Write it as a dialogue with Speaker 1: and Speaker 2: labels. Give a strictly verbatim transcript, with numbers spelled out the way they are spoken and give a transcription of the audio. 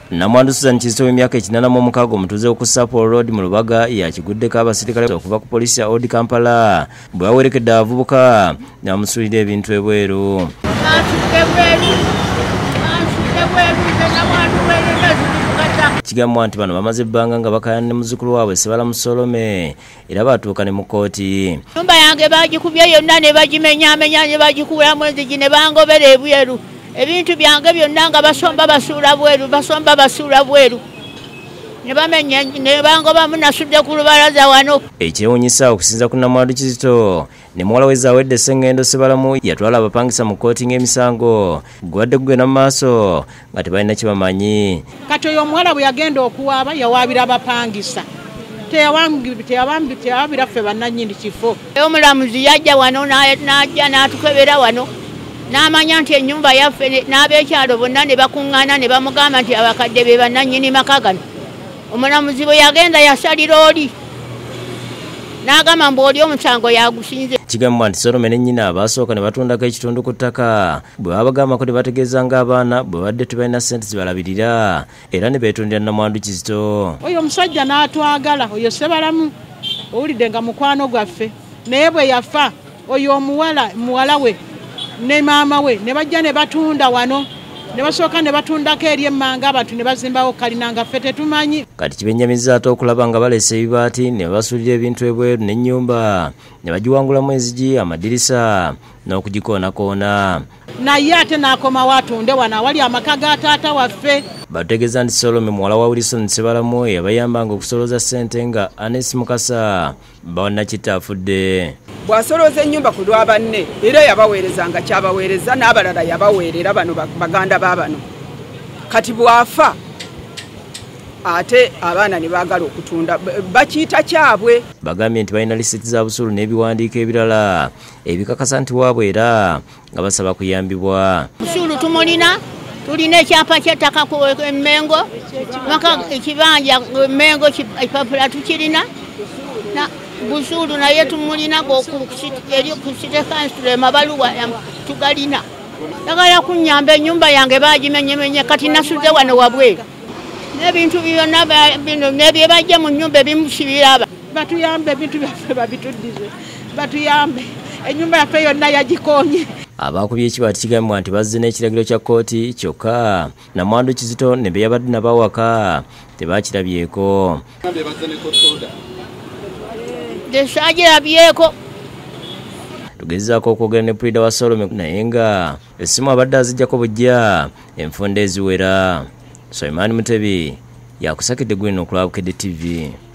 Speaker 1: Namwandu Susan Kizito w'emyaka ekinana mu mukaaga omutuuze ku Sapporo Road mu Lubaga yakiguddeko abasirikale okuva ku poliisi ya Old Kampala bwe bawerekedde abavubuka n'amusuulira ebintu ebweru. Kigambwa nti bano bamaze ebbanga nga bakaayana ne muzzukulu waabwe Sebala Musolome era batuuka ne mu kkooti.
Speaker 2: Ennyumba yange baagikubye yonna ne bagimenyaamenya ne bagikubulamu enzigi ne bangobera ebweru. Ebintu byange byonna nga basomba basuula bweru basomba basuula bweru ne bamenya ne bangobamu nasudde ku lubalaza wano.
Speaker 1: Ekyewuunyisa okusinza ku Namwandu Kizito ne muwala we Zawedde Ssengendo Sebalamu yatwala abapangisa mu kkooti ng'emisango gwadde kugenda mu maaso nga tebalina kye bamanyi.
Speaker 3: Kati oyo omuwala bwe yagenda okuwaaba yawaabira abapangisa teyawabira ffe bannannyini kifo.
Speaker 2: Omulamuzi yajja wano n'ajja n'atukebera wano n'amanya nti ennyumba yaffe n'ab'ekyalo bonna ne bakuŋŋaana ne bamugamba nti abakadde be bannannyini maka gano. Omulamuzi bwe yagenda yasalira oli n'agamba mbu oli omusango yagusinze.
Speaker 1: Kigambwa nti Solome ne nnyina abaasooka ne batundako ekitundu ku ttaka bwe babagambako ne bategeeza ng'abaana bwe badde tebalina ssente zibalabirira era ne beetondera Namwandu Kizito.
Speaker 3: Oyo omusajja n'atwagala oyo Sebalamu owulidde nga mukwano gwaffe naye bwe yafa oyo omuwala muwala we ne maama we ne bajja ne batunda wano ne basooka ne batundako eri emmanga abantu ne bazimbawo kalina nga ffe tetumanyi.
Speaker 1: Kati kibennyamizza ate okulaba nga baleese ebibaati ne basuulira ebintu ebweru n'ennyumba ne bagiwangulamu enzigi amadirisa n'okugikoonakoona.
Speaker 3: Naye ate n'akomawo atunde wano awali amaka ga taata waffe.
Speaker 1: Bategeeza nti Solome muwala wa Wilson Sebalamu yabayambanga okusolooza ssente nga Anes Mukasa bawannakitto afudde.
Speaker 4: Bw'asolooza ennyumba ku lwa banne era yabaweerezanga kyabaweereza n'abalala yabaweerera bano baganda ba bano. Kati bw'afa ate abaana ne baagala okutunda bakiyita kyabwe.
Speaker 1: Bagambye nti balina lisiti za busulu n'ebiwandiiko ebirala ebikakasa nti waabwe era nga basaba kuyambibwa.
Speaker 2: Busulu tumulina tulina ekyapa ky'ettaka ku Mmengo ekibanja Mmengo ekipapula tukirina busulu naye tumulina eri ku City Council mabaluwa tugalina. Yagala kunnyamba ennyumba yange bagimenyemenye kati nasudde wano wabweru n'ebintu byonna n'ebye bajja mu nnyumba ebimusibira.
Speaker 3: Batuyambe ebintu byaffe babituddize batuyambe ennyumba yaffe yonna yagikonye.
Speaker 1: Abaakubye ekibaati kigambwa nti bazze n'ekiragiro kya kkooti kyokka Namwandu Kizito ne be yabadde nabawaka tebaakirabyeko.
Speaker 2: Tesaagirabyeko.
Speaker 1: Tugezaako okwogera ne Pulida wa Solome naye nga essimu abadde aziggyako bujja enfunda eziwera. Soimani Mutebi yakusakidde gwino ku Lwabukedde T V.